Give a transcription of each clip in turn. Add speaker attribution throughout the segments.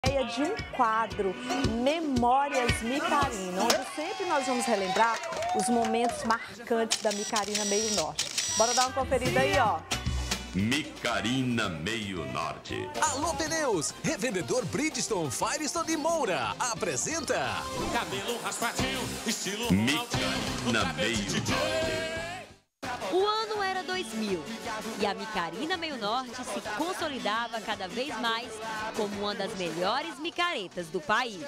Speaker 1: De um quadro, Memórias Micarina, onde sempre nós vamos relembrar os momentos marcantes da Micarina Meio Norte. Bora dar uma conferida aí, ó.
Speaker 2: Micarina Meio Norte.
Speaker 3: Alô Pneus, revendedor Bridgestone, Firestone e Moura apresenta
Speaker 4: cabelo raspadinho, estilo
Speaker 2: Micarina Meio Norte.
Speaker 5: O ano era 2000 e a Micarina Meio Norte se consolidava cada vez mais como uma das melhores micaretas do país.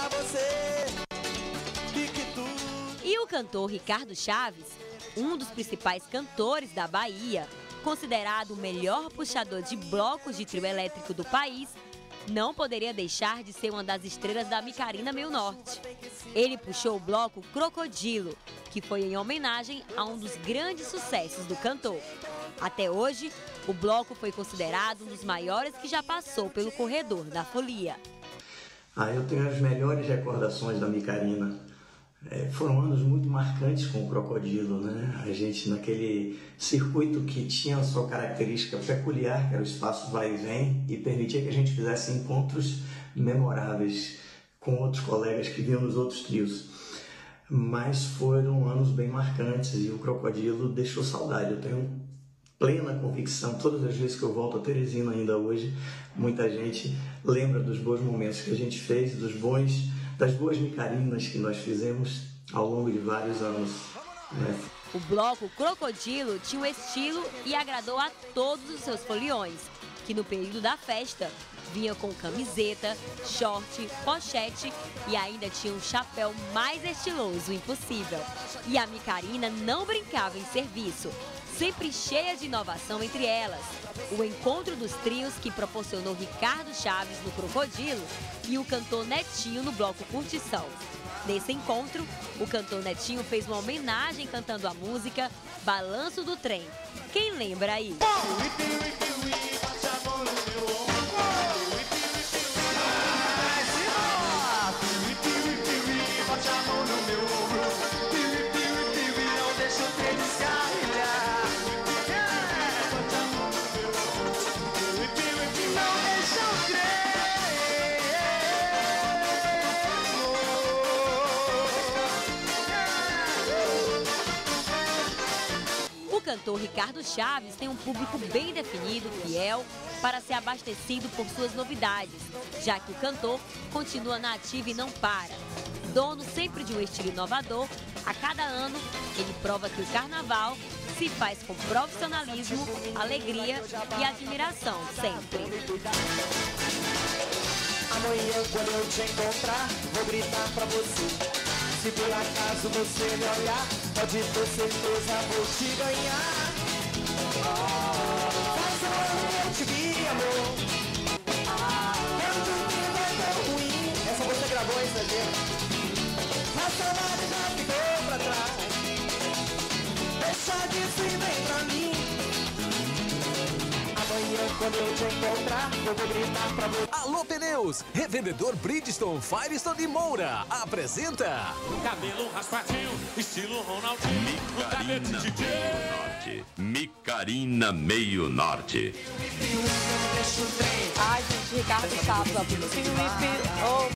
Speaker 5: E o cantor Ricardo Chaves, um dos principais cantores da Bahia, considerado o melhor puxador de blocos de trio elétrico do país, não poderia deixar de ser uma das estrelas da Micarina Meio Norte. Ele puxou o bloco Crocodilo, que foi em homenagem a um dos grandes sucessos do cantor. Até hoje, o bloco foi considerado um dos maiores que já passou pelo corredor da folia.
Speaker 6: Eu tenho as melhores recordações da Micarina. Foram anos muito marcantes com o Crocodilo, né? A gente naquele circuito que tinha a sua característica peculiar, que era o espaço vai e vem, e permitia que a gente fizesse encontros memoráveis com outros colegas que vinham nos outros trios. Mas foram anos bem marcantes e o Crocodilo deixou saudade. Eu tenho plena convicção, todas as vezes que eu volto a Teresina ainda hoje, muita gente lembra dos bons momentos que a gente fez, das boas micarinas que nós fizemos ao longo de vários anos, né?
Speaker 5: O bloco Crocodilo tinha um estilo e agradou a todos os seus foliões, que no período da festa vinha com camiseta, short, pochete e ainda tinha um chapéu mais estiloso impossível. E a Micarina não brincava em serviço, sempre cheia de inovação entre elas. O encontro dos trios que proporcionou Ricardo Chaves no Crocodilo e o cantor Netinho no bloco Curtição. Nesse encontro, o cantor Netinho fez uma homenagem cantando a música Balanço do Trem. Quem lembra aí? O cantor Ricardo Chaves tem um público bem definido, fiel, para ser abastecido por suas novidades, já que o cantor continua na ativa e não para. Dono sempre de um estilo inovador, a cada ano ele prova que o carnaval se faz com profissionalismo, alegria e admiração sempre.
Speaker 7: Amanhã quando eu te encontrar, vou gritar pra você. Se por acaso você me olhar, pode ter certeza, vou te ganhar. Faça eu te vi, amor. Quando que vai tão ruim. Essa você gravou, hein, Sérgio? A saudade já ficou pra trás. Deixa disso e vem pra mim. Amanhã quando eu te encontrar, eu vou gritar pra você.
Speaker 3: Alô Pneus, revendedor Bridgestone, Firestone e Moura apresenta
Speaker 4: cabelo raspadinho, estilo Ronaldinho.
Speaker 2: Micarina Meio Norte. Micarina Meio Norte.
Speaker 1: Ai, gente, Ricardo Chaves, ó.